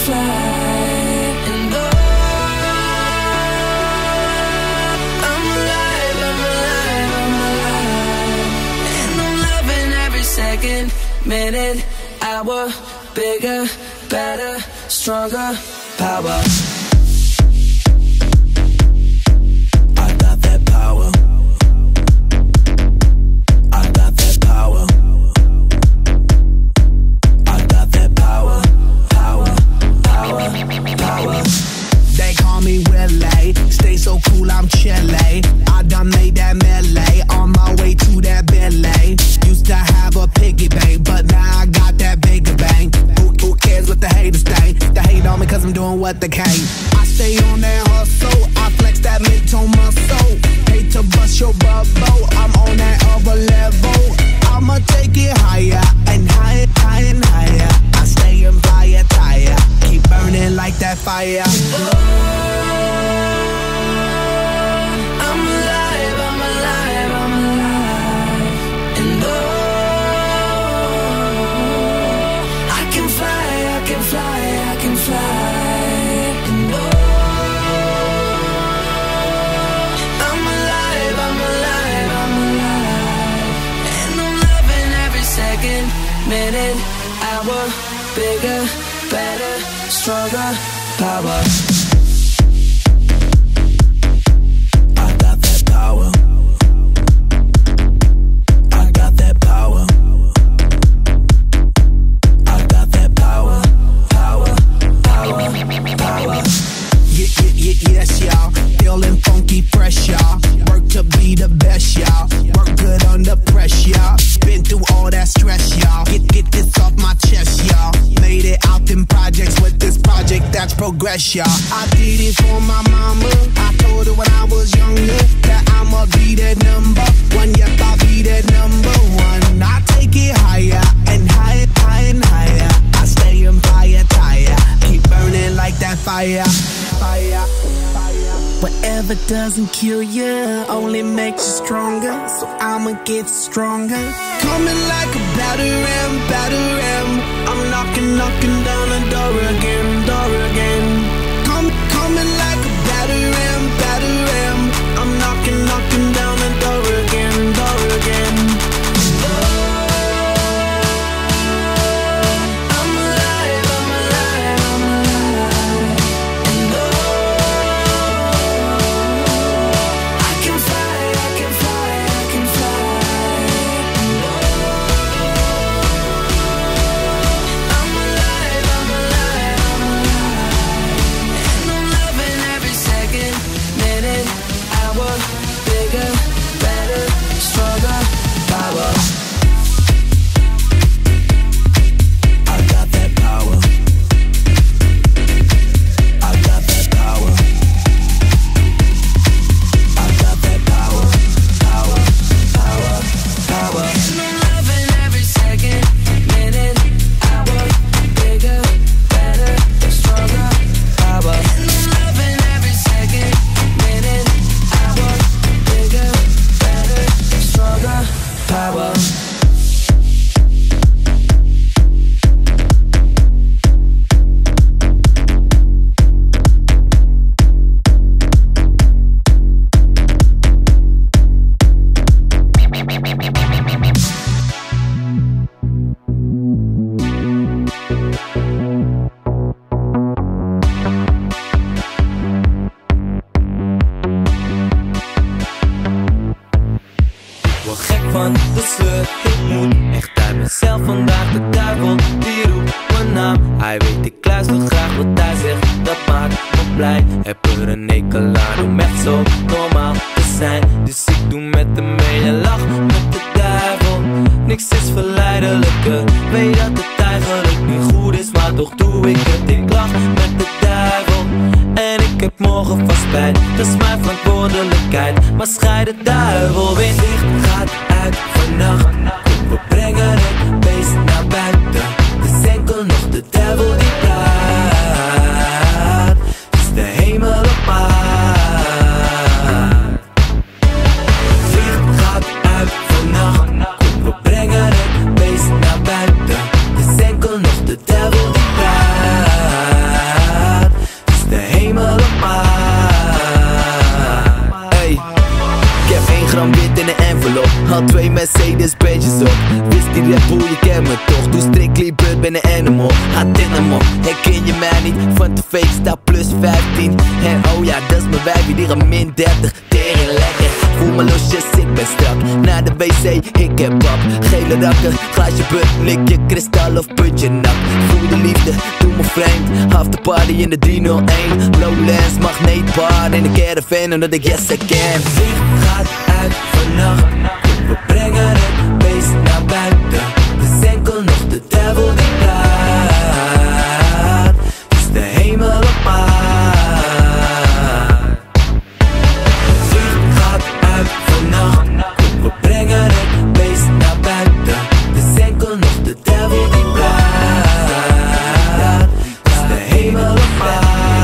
fly. And oh, I'm alive, I'm alive, I'm alive. And I'm loving every second, minute, hour. Bigger, better, stronger, power. I got that power. I got that power. I got that power. Power, power, power. They call me Willie, stay so cool, I'm chilly. I done made that melee, on my way to that Billy. Used to have a piggy bank, but now I got that bigger bang. Who cares what the haters think? They hate on me cause I'm doing what they can. I stay on that hustle, I flex that mid-tone muscle. Hate to bust your bubble, I'm on that other level. I'ma take it higher and higher, higher and higher. I stay in fire tire, keep burning like that fire. I'm alive, I'm alive, I'm alive. And oh, I can fly, I can fly, I can fly. And oh, I'm alive, I'm alive, I'm alive. And I'm loving every second, minute, hour. Bigger, better, stronger, power. Yes, y'all, feeling funky fresh, y'all. Work to be the best, y'all. Work good under pressure, y'all. Been through all that stress, y'all. Get this off my chest, y'all. Made it out in projects with this project, that's progress, y'all. I did it for my mama. I told her when I was younger that I'ma be that number one. Yep, I'll be that number one. I take it higher and higher, higher and higher. I stay in fire tire, keep burning like that fire. Fire, fire. Whatever doesn't kill you only makes you stronger, so I'ma get stronger. Coming like a battering, battering. I'm knocking, knocking down the door again, door again. Coming like a battering, battering. I'm knocking, knocking down the door again, door again. van de sleur. Ik moet echt uit mezelf vandaag, de duivel die roept mijn naam. Hij weet ik luister graag wat hij zegt, dat maakt me blij. Heb er een hekel aan om echt zo normaal te zijn. Dus ik doe met hem mee en lach met de duivel. Niks is verleidelijker, weet dat het eigenlijk niet goed is, maar toch doe ik het. Ik lach met de duivel en ik heb morgen vast spijt. Dat is mijn verantwoordelijkheid, maar schei de duivel in. Licht gaat uit vannacht, we brengen het beest naar buiten. Het is enkel nog de duivel die praat, het is de hemel op aard. Licht gaat uit vannacht, we brengen het beest naar buiten. Het is enkel nog de duivel die praat. Mercedes Benz op. Wist die Red Bull, je kent me toch. Doe strictly blood, ben een animal. Ga dynamo, herken je mij niet? Van tv staat plus 15. En oh ja, dat is mijn wijfie, die gaat min 30. Tering lekker, voel me losjes, ik ben strak. Naar de wc, ik heb pap. Gele rakken, glaasje but, likje kristal of puntje nap. Voel de liefde, doe me vreemd. Half de party in de 301. Lowlands, magneetbar in de caravan, omdat ik yes I can. Licht gaat uit vannacht. We brengen het beest naar buiten. De enkel nog de duivel die praat. Is de hemel op maat. Licht gaat uit vannacht. We brengen het beest naar buiten. De enkel nog de duivel die praat. Is de hemel op maat.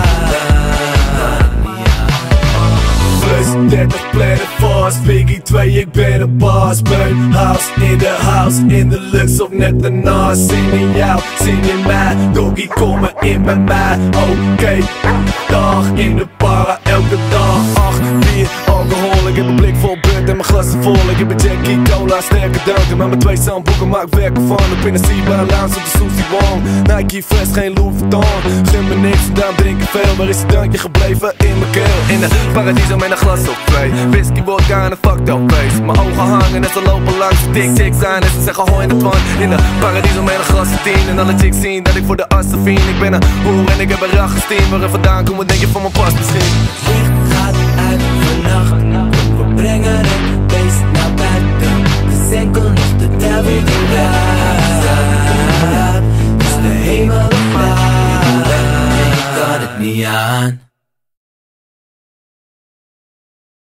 30 plannen vast, Biggie 2, ik ben een baas. Mijn house, in de luxe of net daarna. Zin in jou, zin in mij, doggy kom maar in bij mij. Oké, dag in de para, elke dag. 8, 4, alcohol, ik heb een blik vol bunt en mijn glassen vol. Ik heb een Jackie Cola, sterke dranken. Met mijn 2 zandboeken maak ik werk ervan. Op in de Sea-Bar Lounge op de Susie Wong. Nike Fresh, geen Louis Vuitton. Gun me niks, daarom drink ik veel. Waar is het drankje gebleven? In mijn keel. In de paradiso met een glas op 2. Whisky, vodka en een fucked up face. Mijn ogen hangen en ze lopen langs de tik-tik zijn. En ze zeggen hoi in het van. In de paradiso met een glas op 10. En alle chicks zien dat ik voor de assen vien. Ik ben een hoer en ik heb een rachgestien. Waar er vandaan komt, wat denk je van mijn pas misschien? Licht gaat uit vannacht. We brengen het beest naar buiten. De enkel nog de duivel die praat. Is de hemel op maat. Ik kan het niet aan.